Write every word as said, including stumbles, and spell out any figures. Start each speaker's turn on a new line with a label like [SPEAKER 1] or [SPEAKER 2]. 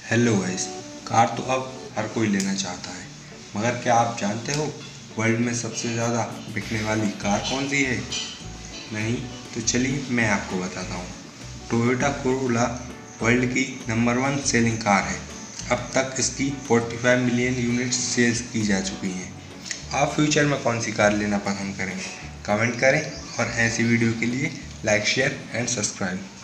[SPEAKER 1] Hello guys, car तो अब हर कोई लेना चाहता है, मगर क्या आप जानते हो वर्ल्ड में सबसे ज़्यादा बिकने वाली कार कौन सी है? नहीं तो चलिए मैं आपको बताता हूँ। टोयोटा कोरोला वर्ल्ड की नंबर वन सेलिंग कार है। अब तक इसकी पैंतालीस मिलियन यूनिट्स सेल्स की जा चुकी हैं। आप फ्यूचर में कौन सी कार लेना पसंद करेंगे? कमेंट करें और ऐसी वीडियो के लिए लाइक शेयर एंड सब्सक्राइब।